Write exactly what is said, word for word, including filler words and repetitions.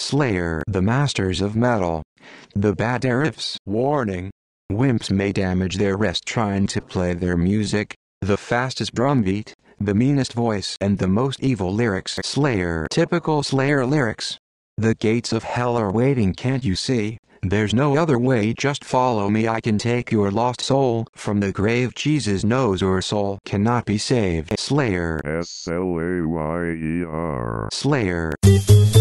Slayer, the masters of metal. The baddest riffs. Warning. Wimps may damage their wrist trying to play their music. The fastest drumbeat, the meanest voice, and the most evil lyrics. Slayer. Typical Slayer lyrics. The gates of hell are waiting, can't you see? There's no other way, just follow me, I can take your lost soul from the grave. Jesus knows your soul cannot be saved. Slayer. S L A Y E R. Slayer.